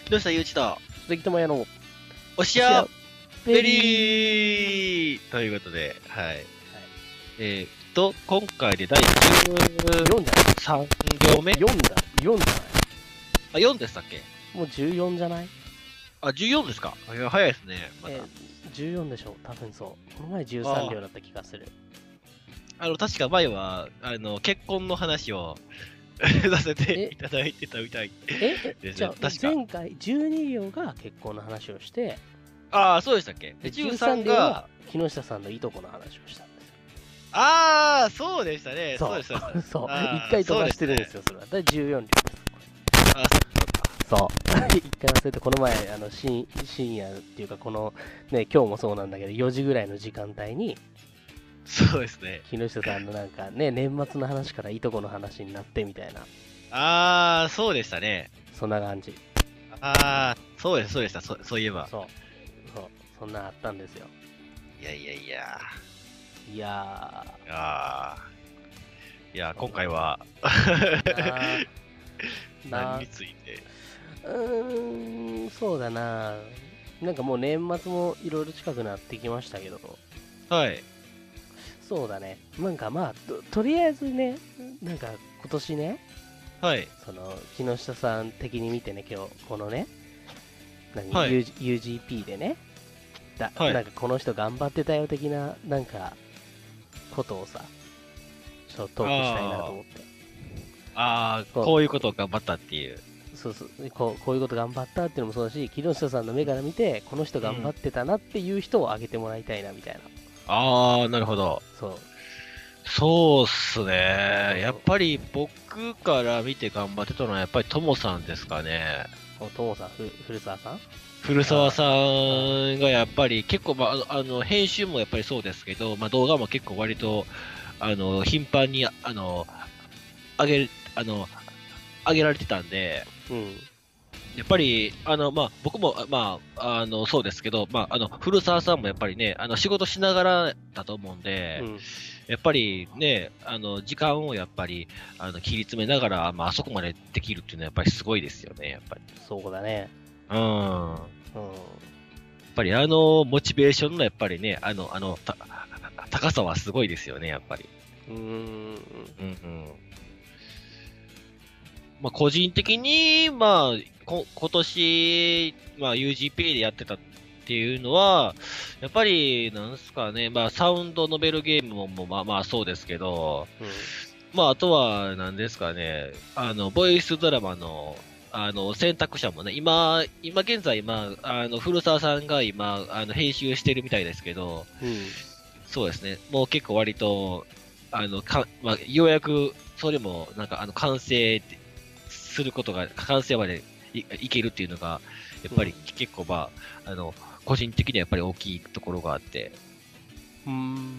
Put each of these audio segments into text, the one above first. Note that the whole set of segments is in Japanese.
木下ゆうちと、 関智也のおしやベベリー。 リーということで、はい。 はい、 今回で第 4じゃない 13行目 ?4 だ、4じゃないあ、4でしたっけ？ もう14じゃない？ あ、14ですか？いや、早いですね、また。 14でしょ、多分そう。この前13 あ両だった気がする。 確か前は、結婚の話をさせていただいてたみたいですね。 じゃあ確か。 前回12両が結婚の話をして、 ああ、そうでしたっけ？で、 で 13 13両はが、 木下さんのいとこの話をしたんですよ。 ああ、そうでしたね。そうそです、そうでう、 す。 そう、 ああ、 一回飛ばしてるんそうですよ、それは。だ14両です。 ああ、 そう。一回忘れて、この前、深夜っていうか、ね、今日もそうなんだけど、4時ぐらいの時間帯に、 そうですね。 木下さんのなんかね、年末の話からいとこの話になってみたいな、 ああ、そうでしたね。 そんな感じ。 ああ、そうです、そうでした。そういえば。 そう、そう、そんなあったんですよ。 いやいやいや。 いやああ。いや、 ー、 今回はな何なについて。 そうだな。なんかもう年末もいろいろ近くなってきましたけど、 はい。 そうだね。なんかまあ、とりあえずね、なんか今年ね、 はい。 木下さん的に見てね、今日、このね、 はい。 UGP でね、 はい。 なんかこの人頑張ってたよ的な、なんか、ことをさ、ちょっとトークしたいなとあ思って。 あ。ああ、 ここういうことを頑張ったっていう。 そうそう、こういうこと頑張ったっていうのもそうだし、木下さんの目から見て、この人頑張うん。 ってたなっていう人を挙げてもらいたいなみたいな。 ああ、なるほど。 そう、 そうっすね。やっそうそう。 ぱり僕から見て頑張ってたのはやっぱりともさんですかね。 ともさん、古澤さん。 古澤さあんがやっぱり結構、まあ、編集もやっぱりそうですけど、まあ、動画も結構割と、頻繁に、上げる、上げられてたんで、 うん、 やっぱり、まあ、僕も、まあ、そうですけど、まあ、古澤さんもやっぱりね、仕事しながらだと思うんで、 うん、 やっぱりね、時間をやっぱり、切り詰めながら、まあ、あそこまでできるっていうのはやっぱりすごいですよね、やっぱり。 そうだね。 うん。やっうん、 ぱりモチベーションのやっぱりね、高さはすごいですよね、やっぱり。 うーん、 うんうん。まあ、個人的に、まあ、今年、まあ、UGP でやってたっていうのは、やっぱり、なんすかね、まあ、サウンドノベルゲームも、まあまあそうですけど、 うん、 まあ、あとは、なんですかね、ボイスドラマの、選択者もね、今現在、古澤さんが今、編集してるみたいですけど、 うん、 そうですね、もう結構割と、まあ、ようやく、それも、なんか、完成することが、完成までいけるっていうのが、やっぱり結構個人的にはやっぱり大きいところがあって、 うん、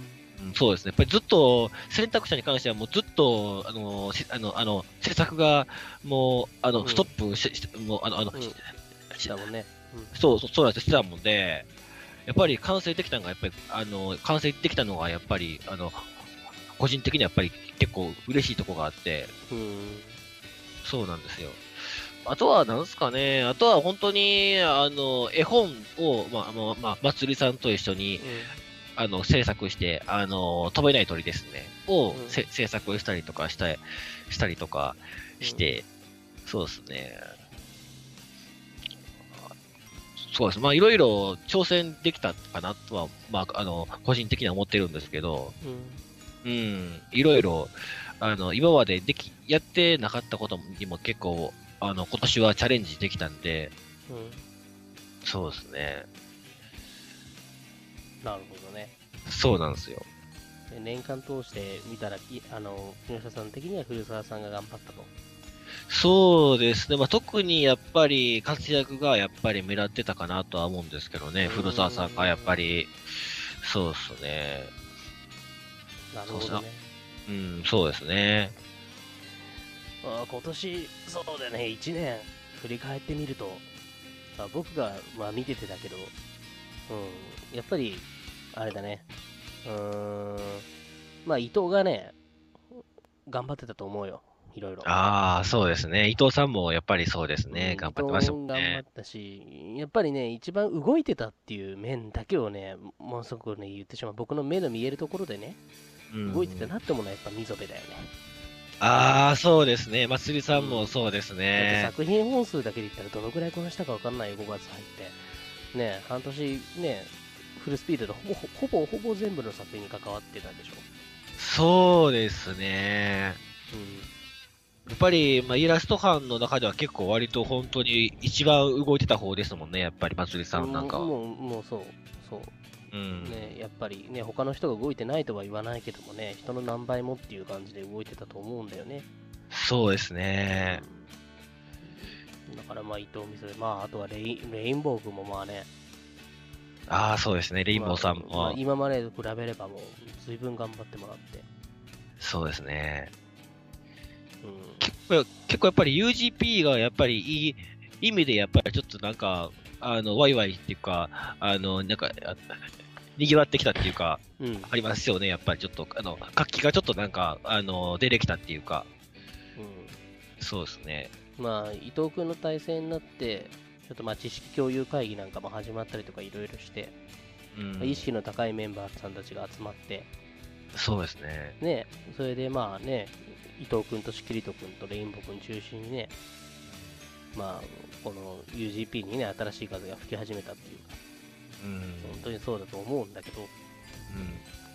うん、そうですね。やっぱりずっと、選択肢に関してはもうずっと、制作が、もう、 うん、 ストップもう、 うん、だもんね。 そうなんですよ、してたもんで、やっぱり完成できたのが、やっぱり、完成できたのが、やっぱり、個人的にはやっぱり結構嬉しいところがあって、 うん、 そうなんですよ。あとは、なんすかね。あとは、本当に、絵本を、まつりさんと一緒に、 うん、 制作して、飛べない鳥ですね。を、 うん、 制作したりとかしたりとかうん。 して、そうですね。そうです。まあ、いろいろ挑戦できたかなとは、まあ、個人的には思ってるんですけど、 うん、 うん、いろいろ、今までやってなかったことにも結構、今年はチャレンジできたんで、 うん。 そうですね。 なるほどね。 そうなんですよ。 で年間通して見たら、木下さん的には古澤さんが頑張ったと。 そうですね。まあ、特にやっぱり活躍がやっぱり目立ってたかなとは思うんですけどね。 うー古澤さんがやっぱん、 り、そうですね。そうですね。 なるほどね。 うん、そうですね。 今年、そうだね、1年振り返ってみると、僕が、見ててだけど、やっぱり、あれだね、伊藤がね、頑張ってたと思うよ。 いろいろ。 ああ、そうですね。伊藤さんもやっぱりそうですね。頑張ってましたもん頑張っね。 たし、やっぱりね、一番動いてたっていう面だけをね、ものすごくね、言ってしまう。僕の目の見えるところでね、 う動いてたん。 なって思うのはやっぱ溝辺だよね。 ああ、そうですね。まつりさんもうん。 そうですだってね。 作品本数だけで言ったらどのくらいこなしたか分かんないよ、5月入って。ね、半年ね、フルスピードでほぼ全部の作品に関わってたでしょ。 そうですね。 うん。 やっぱり、まあ、イラスト班の中では結構割と本当に一番動いてた方ですもんね。やっぱりまつりさんなんかは。 もうそう、そう。 うん。 ね、やっぱりね、他の人が動いてないとは言わないけどもね、人の何倍もっていう感じで動いてたと思うんだよね。 そうですね。 うん、だからまあ伊藤美空、まああとはレインボー君もまあね、 ああ、そうですね。レインボーさんまあも、 今までと比べればもう随分頑張ってもらって、 そうですね。 うん、 結構やっぱり UGP がやっぱりいい意味でやっぱりちょっとなんか、ワイワイっていうか、なんか、賑わってきたっていうか、 うん、 ありますよね。やっぱりちょっと、活気がちょっとなんか、出てきたっていうか、そうですね。 まあ伊藤君の体制になって、ちょっとまあ知識共有会議なんかも始まったりとかいろいろして、 うん、 意識の高いメンバーさんたちが集まって、 そうですね。 ね、それでまあね、伊藤君としきりと君とレインボー君中心にね、まあ、この UGP にね、新しい風が吹き始めたっていうか、 うん、 本当にそうだと思うんだけど、 うん、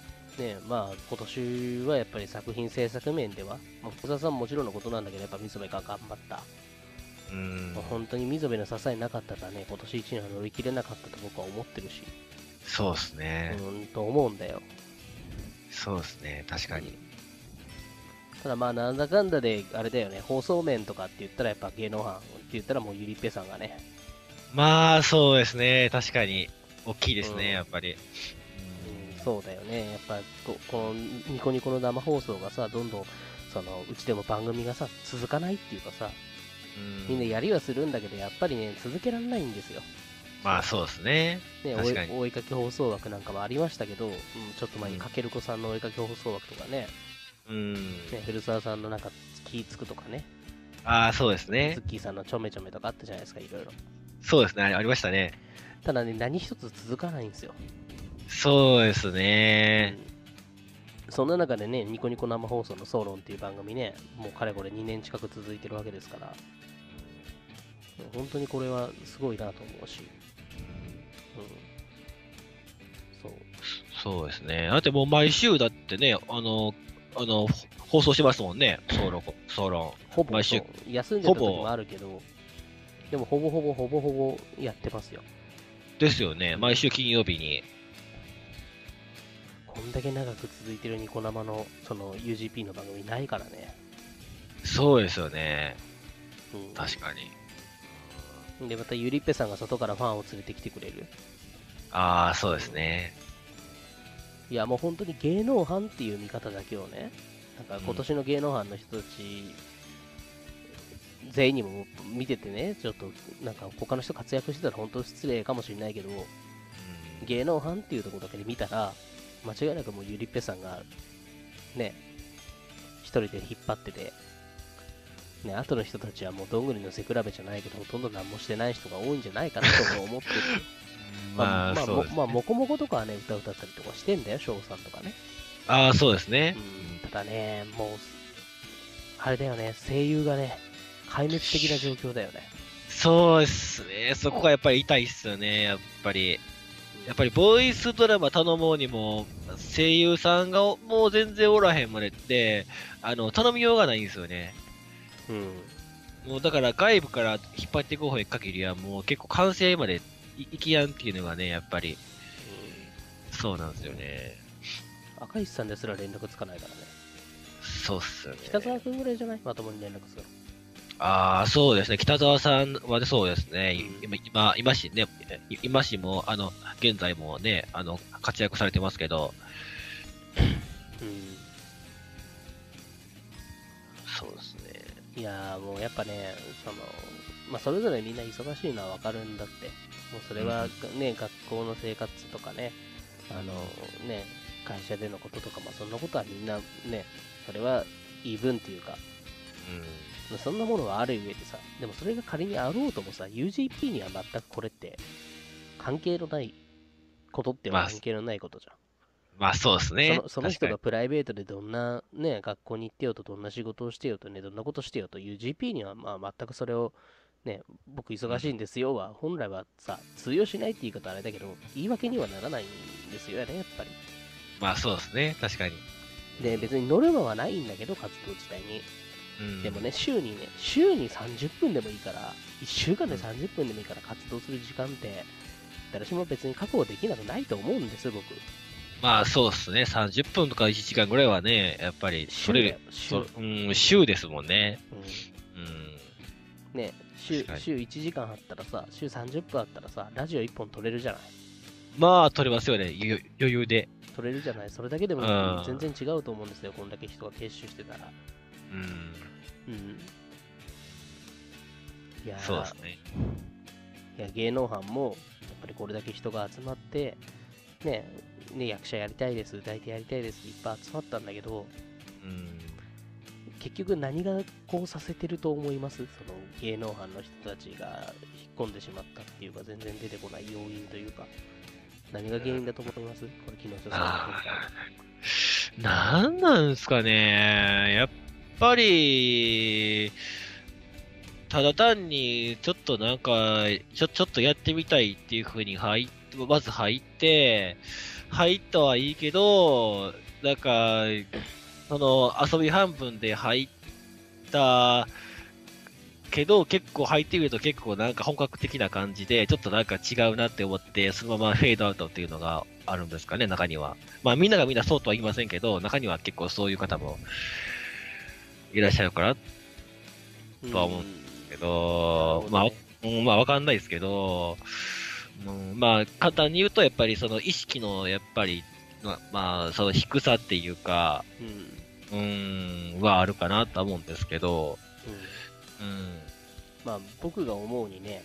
ね、まあ、今年はやっぱり作品制作面では、まあ、小沢さんももちろんのことなんだけど、やっぱ溝辺が頑張った。 うん、 まあ、本当に溝辺の支えなかったらね、今年1年は乗り切れなかったと僕は思ってるし、 そうですね。 と思うんだよ。 そうですね。確かに。 ただまあ、なんだかんだで、あれだよね、放送面とかって言ったらやっぱ芸能班って言ったらもうゆりっぺさんがね、 まあ、そうですね。確かに。大きいですね、やっぱり。 そうだよね。やっぱこのニコニコの生放送がさ、どんどんうちでも番組がさ、続かないっていうかさ、みんなやりはするんだけど、やっぱりね、続けられないんですよ。 まあ、そうですね。 ね、 確かに。 追いかけ放送枠なんかもありましたけど、ちょっと前にうんかける子さんの追いかけ放送枠とかね、 うん。 古澤さんのなんか気つくとかね、 ああ、そうですね。 ズッキーさんのちょめちょめとかあったじゃないですか、いろいろ。 そうですね。ありましたね。 ただね、何一つ続かないんですよ。 そうですね。 そんな中でね、ニコニコ生放送のソーロンっていう番組ね、もうかれこれ2年近く続いてるわけですから、本当にこれはすごいなと思うし、そう。 そうですね。だってもう毎週だってね、あの、放送してますもんね。ソロン。 ほぼ毎週。 そう、休んでた時もあるけど、でもほぼやってますよ。 ですよね。毎週金曜日に。 こんだけ長く続いてるニコ生のその UGP の番組ないからね。 そうですよね。 うん、 確かに。 で、またゆりっぺさんが外からファンを連れてきてくれる。 ああ、そうですね。 いや、もう本当に芸能班っていう見方だけをね、なんか今年の芸能班の人たち、全員にも見ててね、ちょっとなんか他の人活躍してたら本当失礼かもしれないけど、芸能班っていうところだけで見たら、間違いなくもうゆりっぺさんがね、一人で引っ張ってて、ね、後の人たちはもうどんぐりの背比べじゃないけど、ほとんど何もしてない人が多いんじゃないかなとも思ってる。 まあ、そうですね。 もこもことかはね、歌ったりとかしてんだよ、翔さんとかね。 ああ、そうですね。 ただね、もう、あれだよね、声優がね、壊滅的な状況だよね。 そうですね。そこがやっぱり痛いっすよね。やっぱり。ボイスドラマ頼もうにも、声優さんがもう全然おらへんまでって、頼みようがないんですよね。もうだから外部から引っ張っていく方へ限りはもう結構完成までいきやんっていうのがね、やっぱり、そうなんですよね。 赤石さんですら連絡つかないからね。 そうっすよね。 北沢君ぐらいじゃないまともに連絡する。 ああ、そうですね。北沢さんはそうですね。今しね、今しも、現在もね、活躍されてますけど、そうですね。 いやーもうやっぱね、それぞれみんな忙しいのはわかるんだって。もうそれはね、学校の生活とかね、ね、会社でのこととか、そんなことはみんなね、それは言い分っていうか、 そんなものはある上でさ、でもそれが仮にあろうともさ、UGP には全くこれって関係のないことってはまあ、 関係のないことじゃん。 まあそうですね。 その確かに。 人がプライベートでどんなね、学校に行ってよと、どんな仕事をしてよとね、どんなことしてよと UGP にはまあ全くそれをね、僕忙しいんですよは、本来はさ、通用しないって言い方あれだけど、言い訳にはならないんですよね、やっぱり。 まあそうですね。確かに。 で、別にノルマはないんだけど、活動自体に。でもね、週に30分でもいいから、1週間で30分でもいいから活動する時間って、私も別に確保できなくないと思うんです、僕。 まあそうですね。30分とか1時間ぐらいはね、やっぱり週だよ、 週ですもんね。 うん。 うん。 ね、 確かに。 週1時間あったらさ、週30分あったらさ、ラジオ1本撮れるじゃない。 まあ、取れますよね。余裕で。 撮れるじゃない。それだけでもうん。 全然違うと思うんですよ、こんだけ人が結集してたら。 うん。 うん。いやそうですね。 いや芸能班も、やっぱりこれだけ人が集まって、役者やりたいです、歌い手やりたいですっていっぱい集まったんだけど、 うん。 結局何がこうさせてると思います？その芸能班の人たちが引っ込んでしまったっていうか、全然出てこない要因というか、何が原因だと思います？これ、木下さんの見解。 なんなんすかね。やっぱり、ただ単に、ちょっとなんか、ちょっとやってみたいっていう風にまず入ったはいいけど、なんか、その遊び半分で入ったけど、結構入ってみると結構なんか本格的な感じで、ちょっとなんか違うなって思って、そのままフェードアウトっていうのがあるんですかね、中には。まあみんながみんなそうとは言いませんけど、中には結構そういう方もいらっしゃるからとは思うんですけど、まあ、まあわかんないですけど、まあ簡単に言うとやっぱりその意識のやっぱり、まあその低さっていうか、はあるかなとは思うんですけど、うん。 まあ僕が思うにね、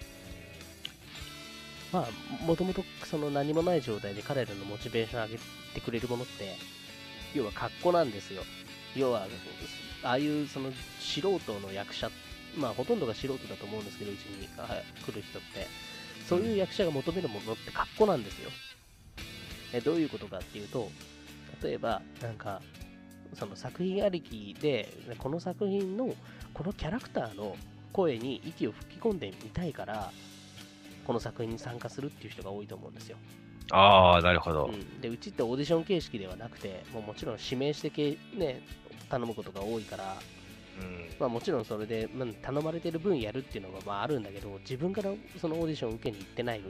まあもともとその何もない状態で彼らのモチベーション上げてくれるものって、要は格好なんですよ。要は、ああいうその素人の役者、まあほとんどが素人だと思うんですけど、うちに来る人って、そういう役者が求めるものって格好なんですよ。どういうことかっていうと、例えば、なんか、その作品ありきで、この作品の、このキャラクターの声に息を吹き込んでみたいから、この作品に参加するっていう人が多いと思うんですよ。 ああ、なるほど。 で、うちってオーディション形式ではなくて、もちろん指名して頼むことが多いから、まあもちろんそれで、頼まれてる分やるっていうのがまああるんだけど、自分からそのオーディションを受けに行ってない分、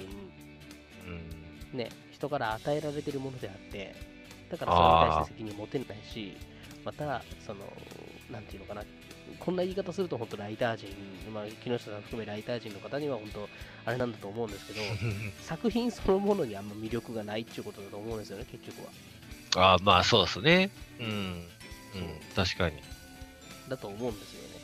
人から与えられてるものであって、だからそれに対して責任持てないし、また、なんていうのかな、こんな言い方すると本当ライター陣、木下さん含めライター陣の方には本当、あれなんだと思うんですけど、作品そのものにあんま魅力がないっていうことだと思うんですよね、結局は。 ああ、まあそうですね。確かに。 だと思うんですよね。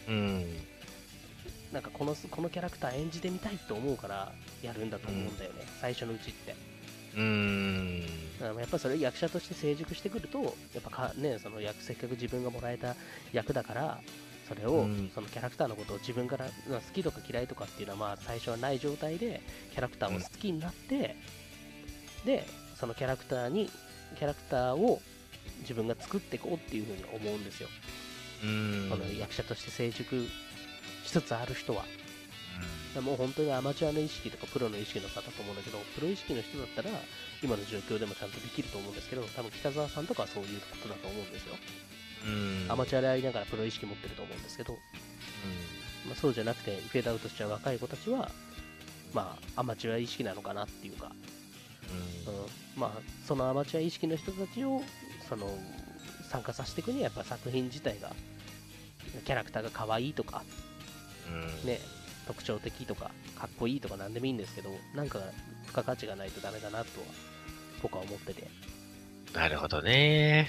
なんかこのキャラクター演じてみたいと思うからやるんだと思うんだよね、最初のうちって。やっぱりそれ役者として成熟してくると、やっぱそのせっかく自分がもらえた役だから、それを、そのキャラクターのことを自分から、好きとか嫌いとかっていうのはまあ最初はない状態で、キャラクターを好きになって、で、そのキャラクターを自分が作っていこうっていうふうに思うんですよ。この役者として成熟しつつある人は。もう本当にアマチュアの意識とかプロの意識の差だと思うんだけど、プロ意識の人だったら、今の状況でもちゃんとできると思うんですけど、多分北沢さんとかはそういうことだと思うんですよ。アマチュアでありながらプロ意識持ってると思うんですけど、そうじゃなくて、フェードアウトしちゃう若い子たちは、まあ、アマチュア意識なのかなっていうか、まあ、そのアマチュア意識の人たちを、参加させていくには、やっぱ作品自体が、キャラクターが可愛いとか、特徴的とか、かっこいいとか何でもいいんですけど、なんか付加価値がないとダメだなとは、僕は思ってて。 なるほどね。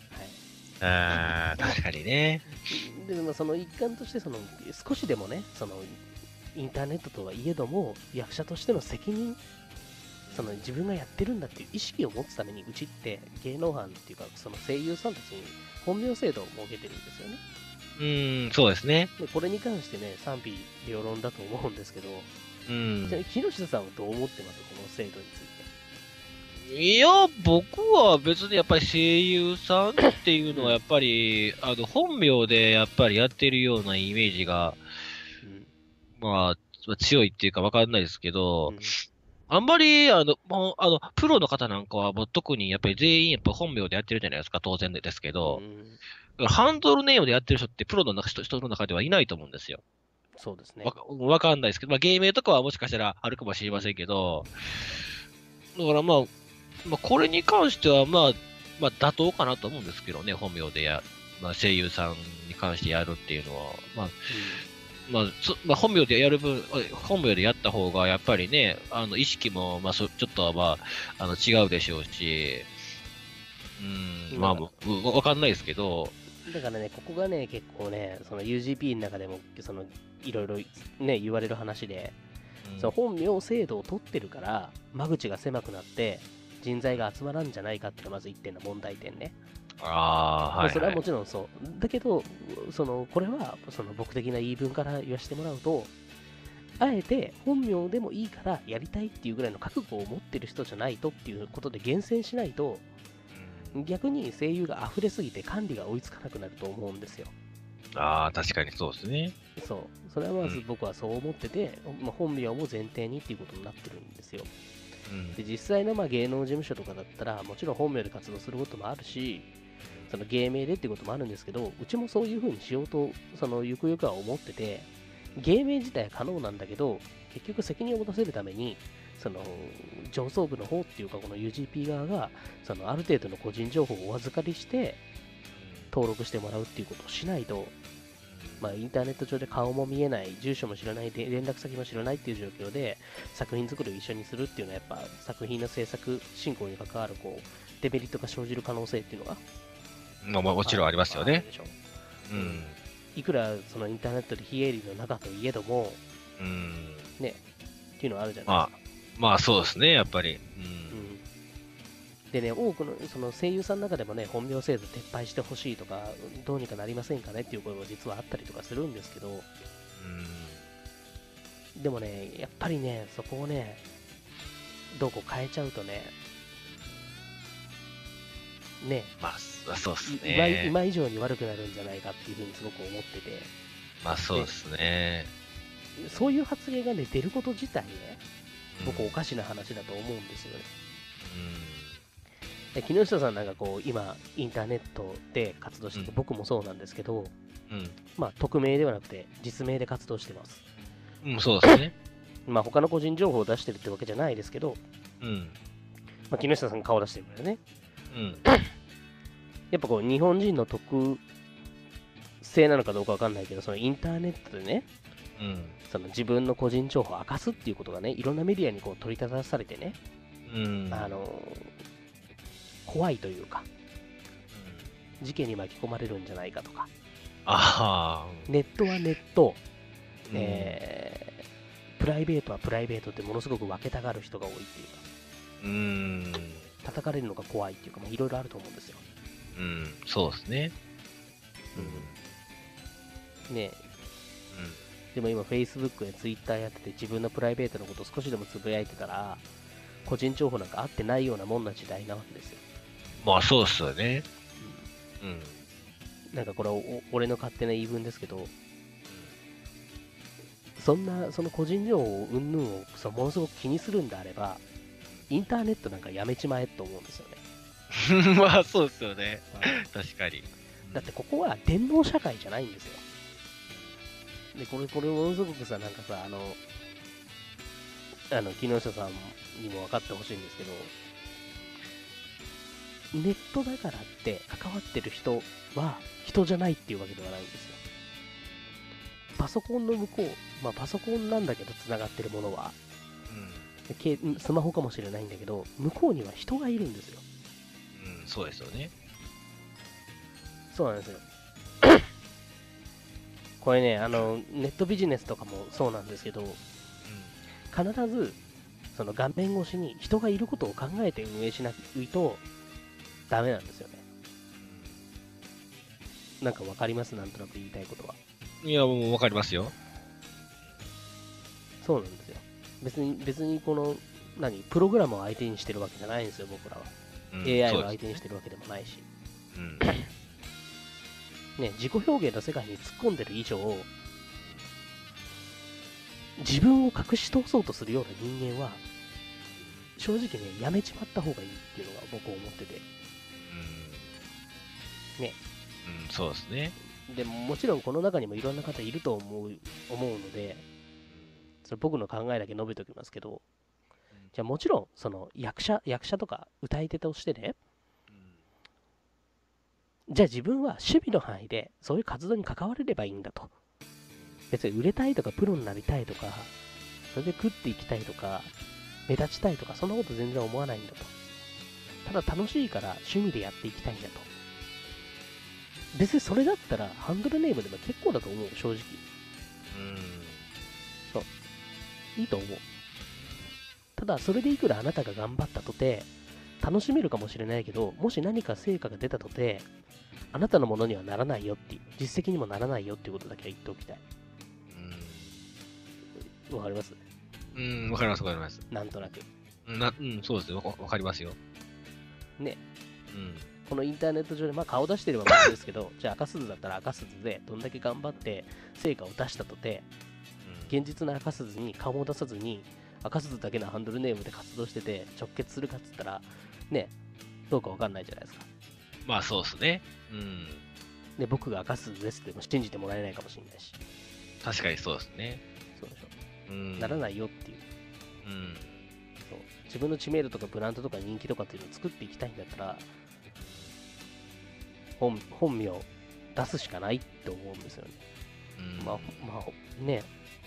確かにね。 で、その一環として、少しでもね、インターネットとはいえども、役者としての責任、自分がやってるんだっていう意識を持つために、うちって芸能班っていうか、その声優さんたちに本名制度を設けてるんですよね。 そうですね。 で、これに関してね、賛否両論だと思うんですけど、 うん。 じゃあ木下さんはどう思ってますこの制度について。 いや、僕は別にやっぱり声優さんっていうのはやっぱり、本名でやっぱりやってるようなイメージが、 うん。 ま強いっていうかわかんないですけど、 うん。 あんまり、もう、プロの方なんかはもう特にやっぱり全員やっぱ本名でやってるじゃないですか、当然ですけうど、 ん。 ハンドルネームでやってる人ってプロの人の中ではいないと思うんですよ。 そうですね。 わかんないですけど、まあ、芸名とかはもしかしたらあるかもしれうん。 ませんけど、だからこれに関しては妥当かなと思うんですけどね、本名で声優さんに関してやるっていうのは、 うん。 本名でやる分、本名でやった方が、やっぱりね、意識も、ちょっとは、違うでしょうし、 だから、 わかんないですけど、 だからね、ここがね、結構ね、その UGP の中でも、いろいろね、言われる話で、そのうん、 本名制度を取ってるから、間口が狭くなって、人材が集まらんじゃないかっていうのがまず一点の問題点ね。 ああ、はいそれはもはい。 ちろんそう。だけど、これは、僕的な言い分から言わせてもらうと、あえて本名でもいいからやりたいっていうぐらいの覚悟を持ってる人じゃないとっていうことで厳選しないと、逆に声優が溢れすぎて管理が追いつかなくなると思うんですよ。 ああ、確かにそうですね。 そう。それはまずうん、 僕はそう思ってて、本名も前提にっていうことになってるんですよ。 うん、 で、実際の芸能事務所とかだったら、もちろん本名で活動することもあるし、その芸名でっていうこともあるんですけど、うちもそういう風にしようと、ゆくゆくは思ってて、芸名自体は可能なんだけど、結局責任を持たせるために、その上層部の方っていうか、この UGP 側が、ある程度の個人情報をお預かりして、登録してもらうっていうことをしないと、インターネット上で顔も見えない、住所も知らない、で連絡先も知らないっていう状況で、作品作りを一緒にするっていうのは、やっぱ作品の制作進行に関わるデメリットが生じる可能性っていうのがもちろんありますよね。 あるでしょ。 うん、 いくらそのインターネットで非営利の中といえども、 うん、 ね、っていうのはあるじゃないですまあ、 か。 そうですね、やっぱり。 うん。でね、多くのその声優さんの中でもね、本名制度撤廃してほしいとか、どうにかなりませんかねっていう声も実はあったりとかするんですけど、でもね、やっぱりね、そこをね、どうこう変えちゃうとね、ね、 そうですね。 今以上に悪くなるんじゃないかっていうふうにすごく思ってて、 そうですね。 そういう発言がね、出ること自体ね、 うん、 僕おかしな話だと思うんですよね。 うん、 で木下さんなんか今、インターネットで活動してて、僕もそうなんですけど、 うん、 匿名ではなくて、実名で活動してます。 うん、そうですね。 他の個人情報を出してるってわけじゃないですけど、 うん、 木下さん顔出してるからね。 うん、 やっぱ日本人の特性なのかどうかわかんないけど、そのインターネットでね、 うん、 その自分の個人情報を明かすっていうことがね、いろんなメディアに取り立たされてね、 うん、 怖いというか、事件に巻き込まれるんじゃないかとか、 ああ、 ネットはネット、 うん、 プライベートはプライベートってものすごく分けたがる人が多いっていうか、 うん、 叩かれるのが怖いっていうか、いろいろあると思うんですよ。 うん、そうですね。うん、 ねでも今、Facebook や Twitter やってて自分のプライベートのことを少しでもつぶやいてたら、個人情報なんか合ってないようなもんな時代なわけですよ。 そうですよね。うん、 なんかこれ俺の勝手な言い分ですけど、その個人情報云々をものすごく気にするんであれば、インターネットなんかやめちまえと思うんですよね。 そうですよね。確かに。 だってここは電脳社会じゃないんですよ。で、これものすごくさ、なんかさ、木下さんにも分かってほしいんですけど、ネットだからって関わってる人は人じゃないっていうわけではないんですよ。パソコンの向こう、パソコンなんだけど繋がってるものは、スマホかもしれないんだけど、向こうには人がいるんですよ。 うん、そうですよね。 そうなんですよ。これね、ネットビジネスとかもそうなんですけど、必ず、その画面越しに人がいることを考えて運営しないとダメなんですよね。 なんかわかります？なんとなく言いたいことは。 いや、もうわかりますよ。 そうなんですよ。別にこの、プログラムを相手にしてるわけじゃないんですよ、僕らは。 うん、 AI をそうです相手にしてるわけでもないし。 うん。 ね、自己表現の世界に突っ込んでる以上、自分を隠し通そうとするような人間は、正直ね、やめちまった方がいいっていうのが僕は思ってて。ね。 うん、そうですね。 でもちろんこの中にもいろんな方いると思うので、それ僕の考えだけ述べておきますけど、じゃあもちろん、その役者とか歌い手としてね、じゃあ自分は守備の範囲でそういう活動に関われればいいんだと。別に売れたいとかプロになりたいとか、それで食っていきたいとか、目立ちたいとか、そんなこと全然思わないんだと。ただ楽しいから趣味でやっていきたいんだと。別にそれだったらハンドルネームでも結構だと思う、正直。そう。いいと思う。ただ、それでいくらあなたが頑張ったとて、楽しめるかもしれないけど、もし何か成果が出たとて、あなたのものにはならないよっていう、実績にもならないよっていうことだけは言っておきたい。わかります？ わかります、わかります。 なんとなく。 そうですよ。わかりますよ。 ね。 うん。 このインターネット上で、まあ顔出してればまあですけど、じゃあ赤鈴だったら赤鈴で、どんだけ頑張って成果を出したとて、現実の赤鈴に顔を出さずに、赤鈴だけのハンドルネームで活動してて、直結するかっつったら、ね、どうかわかんないじゃないですか。 まあそうですね。 で、僕が赤鈴ですっても信じてもらえないかもしれないし。 確かにそうですね。 そうでしょ。ならないよっていう。そう。自分の知名度とかブランドとか人気とかっていうのを作っていきたいんだったら、本名出すしかないって思うんですよね。まあ、ね。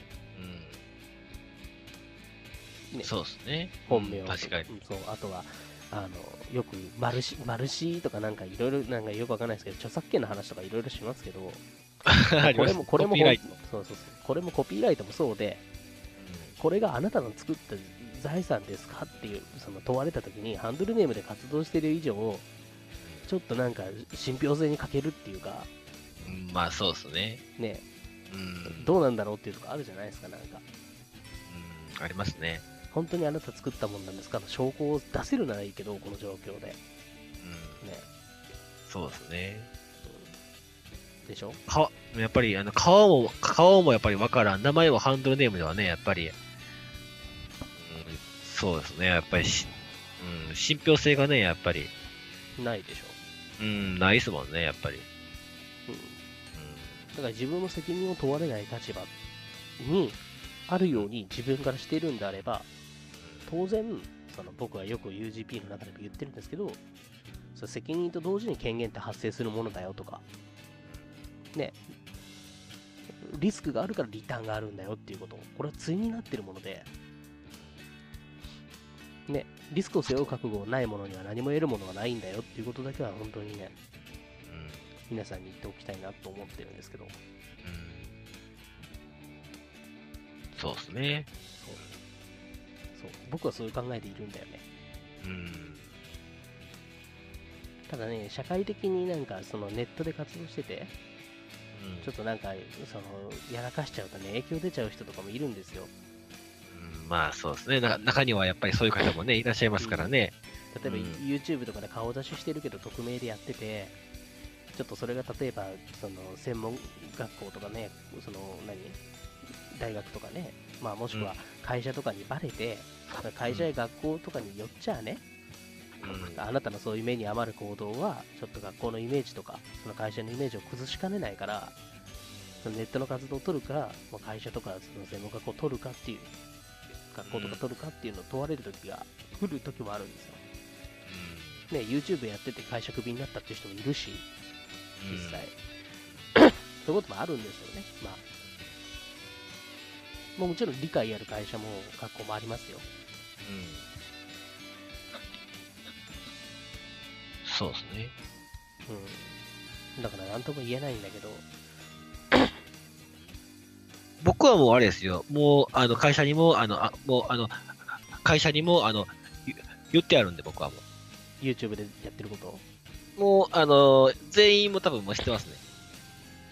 そうですね。 本名、 確かに。 そう、あとは、よくマルシとかなんかいろいろ、なんかよくわかんないですけど、著作権の話とかいろいろしますけど、これもコピーライト。 そう、これもコピーライトもそうで、これがあなたの作った財産ですかっていう、その問われたときに、ハンドルネームで活動している以上、ちょっとなんか信憑性に欠けるっていうか、 まあそうですね。 ね、どうなんだろうっていうとこあるじゃないですか、なんか。 ありますね。 本当にあなた作ったもんなんですかの証拠を出せるならいいけど、この状況で。ね。 そうですね。 でしょ？ やっぱり、顔もやっぱりわからん。名前はハンドルネームではね、やっぱり、そうですね。やっぱり信憑性がね、やっぱり。 ないでしょ。 ないですもんね、やっぱり。 だから自分の責任を問われない立場にあるように自分からしているんであれば、当然、僕はよく UGP の中でも言ってるんですけど、その責任と同時に権限って発生するものだよとか、ね、リスクがあるからリターンがあるんだよっていうこと、これは対になってるもので、ね、リスクを背負う覚悟ないものには何も得るものはないんだよっていうことだけは本当にね、皆さんに言っておきたいなと思ってるんですけど。 そうですね。 そう。僕はそういう考えでいるんだよね。ただね、社会的になんかそのネットで活動してて、ちょっとなんかやらかしちゃうとね、影響出ちゃう人とかもいるんですよ。 まあそうですね。中にはやっぱりそういう方もね、いらっしゃいますからね。 例えば YouTube とかで顔出ししてるけど匿名でやってて、ちょっとそれが例えば専門学校とかね、大学とかね、まあもしくは会社とかにバレて、会社や学校とかによっちゃね、あなたのそういう目に余る行動は、ちょっと学校のイメージとか、その会社のイメージを崩しかねないから、そのネットの活動を取るか、会社とかその専門学校を取るかっていう、学校とか取るかっていうのを問われる時が来る時もあるんですよ。ね、YouTube やってて会社クビになったっていう人もいるし、実際。そういうこともあるんですよね。まあ、もちろん理解ある会社も学校もありますよ。 そうですね。 だから何とも言えないんだけど。 僕はもうあれですよ。もう、会社にも、会社にも、言ってあるんで、僕はもう。 YouTube でやってることもう、全員も多分もう知ってますね。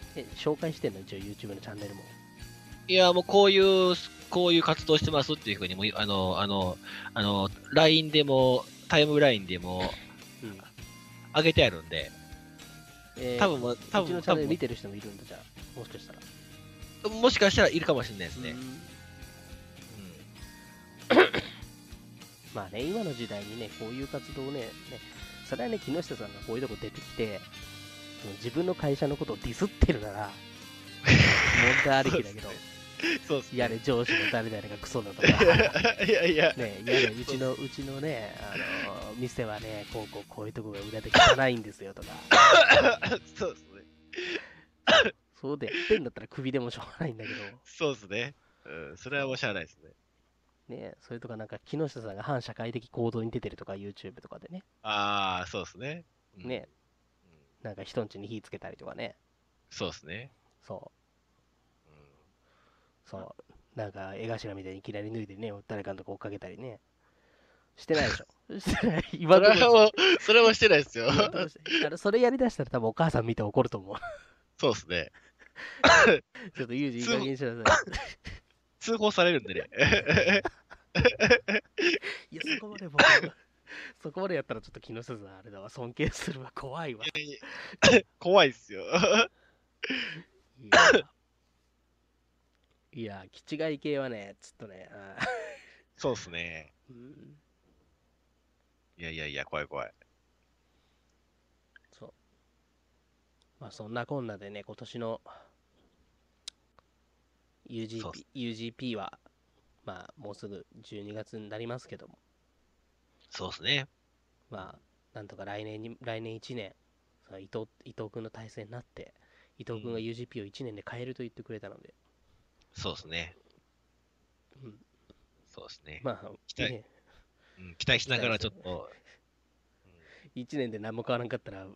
紹介してんの一応 YouTube のチャンネルも。 いや、もうこういう活動してますっていうふうにも、LINE でも、タイムラインでも、 うん。 上げてあるんで、多分、 うちのチャンネル見てる人もいるんだ、じゃあ。もしかしたら。 もしかしたらいるかもしれないですね。 まあね、今の時代にね、こういう活動をね、それはね、木下さんがこういうとこ出てきて、自分の会社のことをディスってるなら、問題ありきだけど、 そうっすね。 やれ上司の誰々がクソだとか、 いやいや、 ね、やれうちのね、店はね、こういうとこが裏で汚いんですよとか、 そうですね。 そうでやってんだったら首でもしょうがないんだけど、 そうですね。それはもうしゃあないですね。 ね、それとかなんか木下さんが反社会的行動に出てるとか YouTube とかでね、 ああ、そうですね。 ね、なんか人んちに火つけたりとかね、 そうですね。 なんか絵頭みたいにいきなり脱いでね、誰かのとこ追っかけたりね、してないでしょ。してない。今のところそれもしてないですよ。 それやりだしたら多分お母さん見て怒ると思う。 そうですね。 ちょっとユージいい加減にしなさい。 通報されるんでね。 いや、そこまでやったらちょっと木下さんあれだわ、尊敬するわ、怖いわ。 怖いっすよ。 いや、気違い系はね、ちょっとね、 そうっすね。 うん、 いやいやいや、怖い怖い。 そう。まあそんなこんなでね、今年の UGP は、まあもうすぐ12月になりますけども、 そうっすね。 まあ、なんとか来年1年、その伊藤君の体制になって、伊藤君が UGP を1年で変えると言ってくれたので、 そうっすね。 うん、 そうっすね。 まあ、ね、 期待しながらちょっと。 1年で何も変わらんかったら、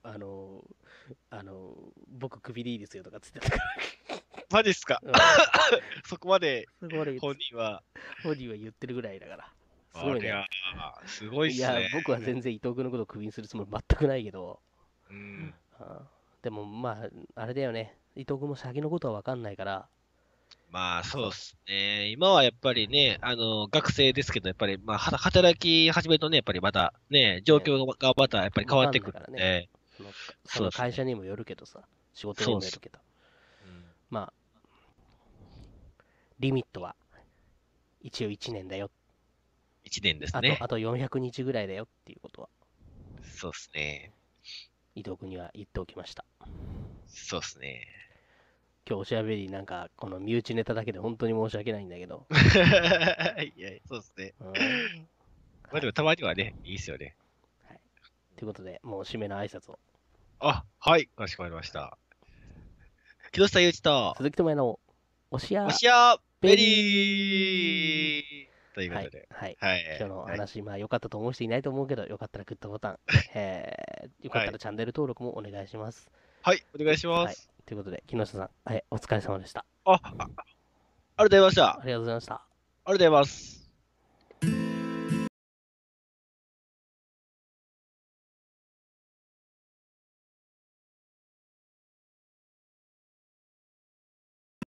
僕クビでいいですよとかつってたから。 マジっすか、そこまで本人は言ってるぐらいだから。すごいね。 すごいっすね。 いや、僕は全然伊藤君のことをクビにするつもり全くないけど。でもまあ、あれだよね。伊藤君も先のことは分かんないから。 まあ、そうっすね。今はやっぱりね、学生ですけど、やっぱり、まあ、働き始めるとね、やっぱりまた、ね、状況がまたやっぱり変わってくるんで。 その会社にもよるけどさ、仕事にもよるけど。まあ、リミットは一応1年だよ。 1年ですね。 あと400日ぐらいだよっていうことは。 そうっすね。 伊藤君には言っておきました。 そうっすね。 今日おしゃべりなんか、この身内ネタだけで本当に申し訳ないんだけど。 いや、そうっすね。まあでもたまにはね、いいっすよね。 はい。ということで、もう締めの挨拶を。 はい、かしこまりました。木下祐一と、 鈴木智也のおしやベリーということで。 はい。今日の話、まあ良かったと思う人いないと思うけど、よかったらグッドボタン、よかったらチャンネル登録もお願いします。 はい、お願いします。 ということで、木下さん、お疲れ様でした。 ありがとうございました。 ありがとうございました。 ありがとうございます。